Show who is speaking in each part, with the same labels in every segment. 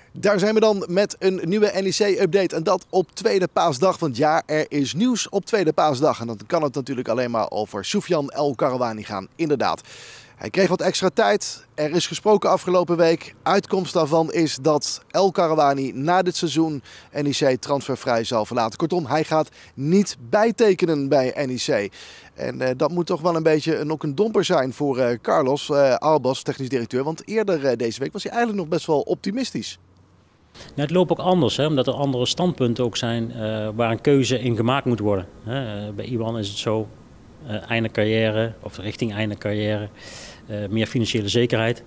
Speaker 1: Daar zijn we dan met een nieuwe NEC-update en dat op tweede paasdag. Want ja, er is nieuws op tweede paasdag. En dan kan het natuurlijk alleen maar over Soufiane El Karouani gaan, inderdaad. Hij kreeg wat extra tijd. Er is gesproken afgelopen week. Uitkomst daarvan is dat El Karouani na dit seizoen NEC transfervrij zal verlaten. Kortom, hij gaat niet bijtekenen bij NEC. En dat moet toch wel een beetje ook een domper zijn voor Carlos Albas, technisch directeur. Want eerder deze week was hij eigenlijk nog best wel optimistisch.
Speaker 2: Nou, het loopt ook anders, hè, omdat er andere standpunten ook zijn waar een keuze in gemaakt moet worden. Bij Iwan is het zo, einde carrière of richting einde carrière, meer financiële zekerheid.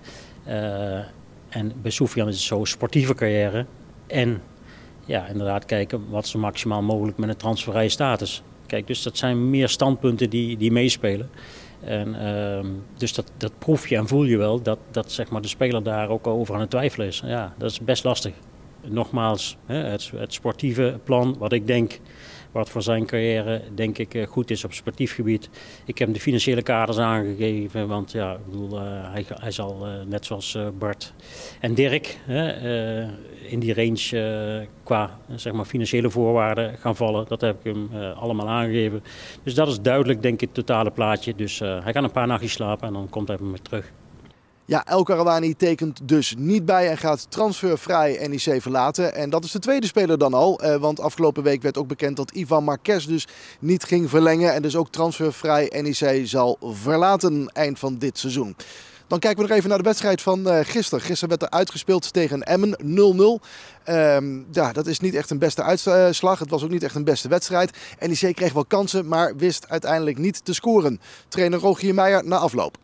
Speaker 2: En bij Soufiane is het zo, sportieve carrière en ja, inderdaad kijken wat zo maximaal mogelijk met een transfervrije status. Kijk, dus dat zijn meer standpunten die meespelen. En, dus dat proef je en voel je wel, dat zeg maar, de speler daar ook over aan het twijfelen is. Ja, dat is best lastig. Nogmaals, het sportieve plan, wat ik denk, wat voor zijn carrière denk ik goed is op sportief gebied. Ik heb hem de financiële kaders aangegeven, want ja, ik bedoel, hij zal net zoals Bart en Dirk in die range qua zeg maar, financiële voorwaarden gaan vallen. Dat heb ik hem allemaal aangegeven. Dus dat is duidelijk denk ik het totale plaatje. Dus hij kan een paar nachtjes slapen en dan komt hij weer terug.
Speaker 1: Ja, El Karouani tekent dus niet bij en gaat transfervrij NEC verlaten. En dat is de tweede speler dan al. Want afgelopen week werd ook bekend dat Ivan Marquez dus niet ging verlengen. En dus ook transfervrij NEC zal verlaten eind van dit seizoen. Dan kijken we nog even naar de wedstrijd van gisteren. Gisteren werd er uitgespeeld tegen Emmen 0-0. Ja, dat is niet echt een beste uitslag. Het was ook niet echt een beste wedstrijd. NEC kreeg wel kansen, maar wist uiteindelijk niet te scoren. Trainer Rogier Meijer na afloop.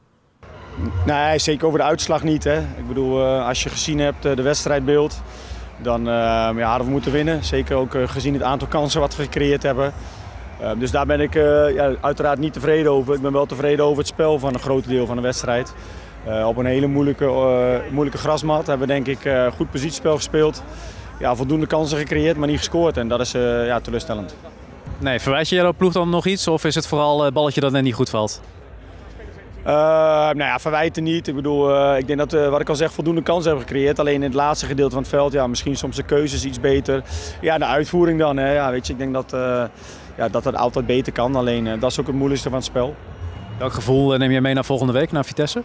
Speaker 3: Nee, zeker over de uitslag niet. Hè. Ik bedoel, als je gezien hebt de wedstrijdbeeld, dan hadden we moeten winnen. Zeker ook gezien het aantal kansen wat we gecreëerd hebben. Dus daar ben ik uiteraard niet tevreden over. Ik ben wel tevreden over het spel van een groot deel van de wedstrijd. Op een hele moeilijke grasmat hebben we denk ik goed positiespel gespeeld. Ja, voldoende kansen gecreëerd, maar niet gescoord. En dat is teleurstellend.
Speaker 4: Nee, verwijt je jouw ploeg dan nog iets? Of is het vooral het balletje dat net niet goed valt?
Speaker 3: Verwijten niet. Ik bedoel, ik denk dat wat ik al zeg, voldoende kansen hebben gecreëerd. Alleen in het laatste gedeelte van het veld, ja, misschien soms de keuzes iets beter. Ja, de uitvoering dan. Hè. Ja, weet je, ik denk dat het altijd beter kan. Alleen dat is ook het moeilijkste van het spel.
Speaker 4: Welk gevoel neem je mee naar volgende week, naar Vitesse?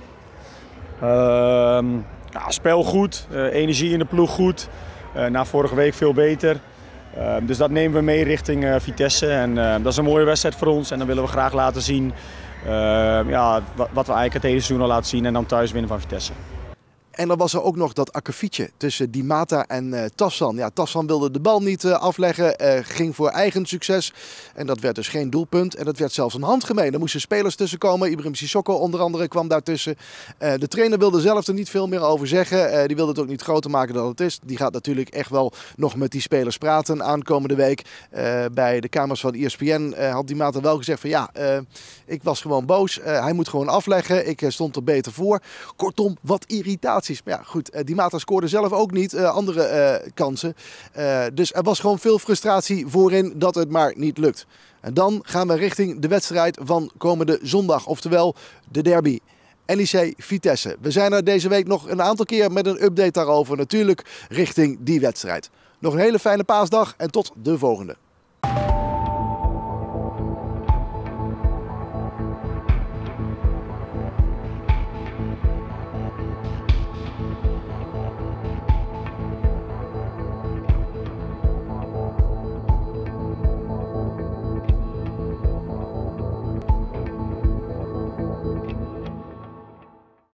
Speaker 3: Spel goed, energie in de ploeg goed. Na vorige week veel beter. Dus dat nemen we mee richting Vitesse. En dat is een mooie wedstrijd voor ons. En dan willen we graag laten zien wat we eigenlijk het hele seizoen al laten zien en dan thuis winnen van Vitesse.
Speaker 1: En dan was er ook nog dat akkefietje tussen Di Mata en Tafsan. Ja, Tafsan wilde de bal niet afleggen, ging voor eigen succes. En dat werd dus geen doelpunt. En dat werd zelfs een handgemeen. Er moesten spelers tussenkomen. Ibrahim Sissoko onder andere kwam daartussen. De trainer wilde zelf er niet veel meer over zeggen. Die wilde het ook niet groter maken dan het is. Die gaat natuurlijk echt wel nog met die spelers praten aankomende week. Bij de kamers van ESPN had Di Mata wel gezegd van ja, ik was gewoon boos. Hij moet gewoon afleggen. Ik stond er beter voor. Kortom, wat irritatie. Maar ja, goed, Di Mata scoorde zelf ook niet andere kansen. Dus er was gewoon veel frustratie voorin dat het maar niet lukt. En dan gaan we richting de wedstrijd van komende zondag. Oftewel de derby. NEC Vitesse. We zijn er deze week nog een aantal keer met een update daarover. Natuurlijk richting die wedstrijd. Nog een hele fijne paasdag en tot de volgende.